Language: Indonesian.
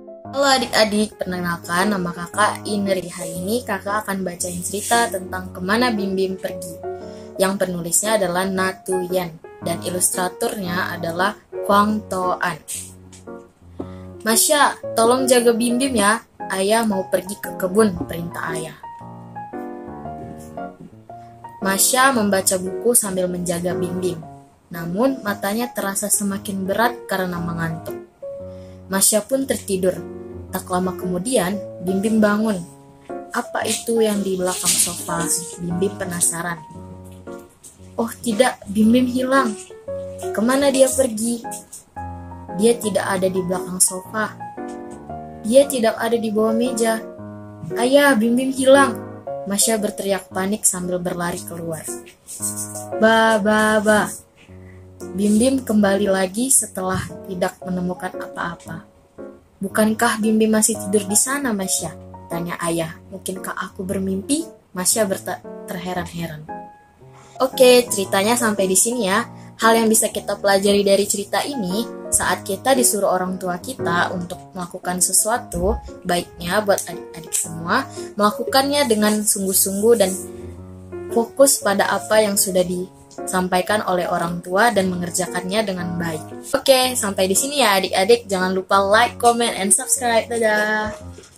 Halo adik-adik, perkenalkan nama kakak Inri. Hari ini kakak akan bacain cerita tentang Kemana Bim Bim Pergi. Yang penulisnya adalah Natu Yan dan ilustratornya adalah Kwang To An. Masya, tolong jaga Bim Bim ya. Ayah mau pergi ke kebun, perintah ayah. Masya membaca buku sambil menjaga Bim Bim. Namun matanya terasa semakin berat karena mengantuk. Masya pun tertidur. Tak lama kemudian, Bim Bim bangun. Apa itu yang di belakang sofa? Bim Bim penasaran. Oh tidak, Bim Bim hilang. Kemana dia pergi? Dia tidak ada di belakang sofa. Dia tidak ada di bawah meja. Ayah, Bim Bim hilang. Masya berteriak panik sambil berlari keluar. Ba, ba, ba. Bim Bim kembali lagi setelah tidak menemukan apa-apa. Bukankah Bim Bim masih tidur di sana, Masya? Tanya ayah. Mungkinkah aku bermimpi? Masya terheran-heran. Oke, ceritanya sampai di sini ya. Hal yang bisa kita pelajari dari cerita ini, saat kita disuruh orang tua kita untuk melakukan sesuatu, baiknya buat adik-adik semua, melakukannya dengan sungguh-sungguh dan fokus pada apa yang sudah disampaikan oleh orang tua dan mengerjakannya dengan baik. Oke, sampai di sini ya adik-adik. Jangan lupa like, comment, and subscribe. Dadah!